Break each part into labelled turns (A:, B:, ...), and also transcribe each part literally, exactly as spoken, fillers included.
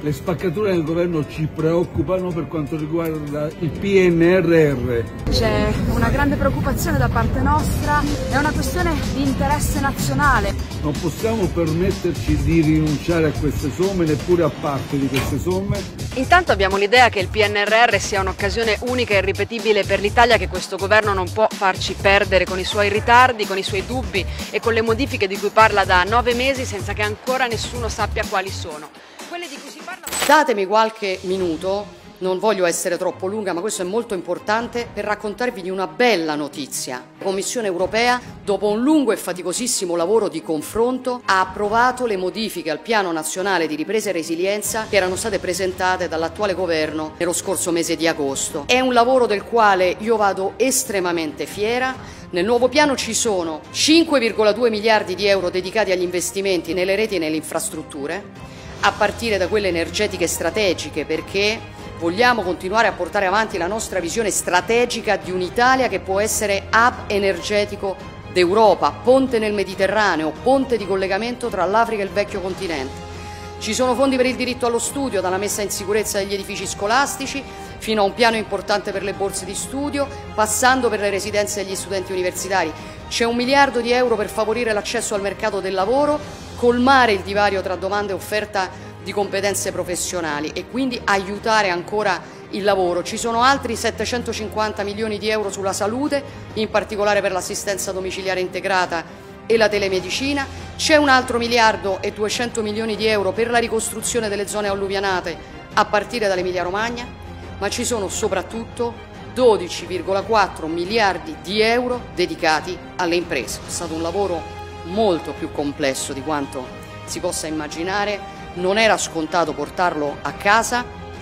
A: Le spaccature del governo ci preoccupano per quanto riguarda il P N R R.
B: C'è una grande preoccupazione da parte nostra, è una questione di interesse nazionale.
A: Non possiamo permetterci di rinunciare a queste somme, neppure a parte di queste somme.
C: Intanto abbiamo l'idea che il P N R R sia un'occasione unica e irripetibile per l'Italia che questo governo non può farci perdere con i suoi ritardi, con i suoi dubbi e con le modifiche di cui parla da nove mesi senza che ancora nessuno sappia quali sono. Quelle di cui si parla...
D: Datemi qualche minuto, non voglio essere troppo lunga, ma questo è molto importante, per raccontarvi di una bella notizia. La Commissione europea, dopo un lungo e faticosissimo lavoro di confronto, ha approvato le modifiche al Piano Nazionale di Ripresa e Resilienza che erano state presentate dall'attuale governo nello scorso mese di agosto. È un lavoro del quale io vado estremamente fiera. Nel nuovo piano ci sono cinque virgola due miliardi di euro dedicati agli investimenti nelle reti e nelle infrastrutture, a partire da quelle energetiche strategiche, perché vogliamo continuare a portare avanti la nostra visione strategica di un'Italia che può essere hub energetico d'Europa, ponte nel Mediterraneo, ponte di collegamento tra l'Africa e il vecchio continente. Ci sono fondi per il diritto allo studio, dalla messa in sicurezza degli edifici scolastici fino a un piano importante per le borse di studio, passando per le residenze degli studenti universitari. C'è un miliardo di euro per favorire l'accesso al mercato del lavoro, colmare il divario tra domanda e offerta di competenze professionali e quindi aiutare ancora il lavoro. Ci sono altri settecentocinquanta milioni di euro sulla salute, in particolare per l'assistenza domiciliare integrata e la telemedicina. C'è un altro miliardo e duecento milioni di euro per la ricostruzione delle zone alluvianate a partire dall'Emilia Romagna, ma ci sono soprattutto dodici virgola quattro miliardi di euro dedicati alle imprese. È stato un lavoro molto più complesso di quanto si possa immaginare, non era scontato portarlo a casa,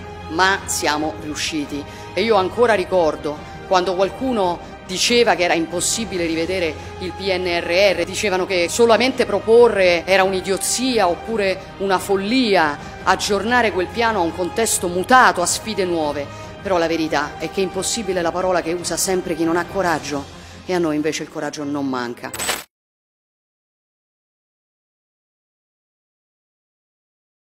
D: ma siamo riusciti. E io ancora ricordo quando qualcuno diceva che era impossibile rivedere il P N R R, dicevano che solamente proporre era un'idiozia oppure una follia, aggiornare quel piano a un contesto mutato, a sfide nuove. Però la verità è che impossibile è la parola che usa sempre chi non ha coraggio, e a noi invece il coraggio non manca.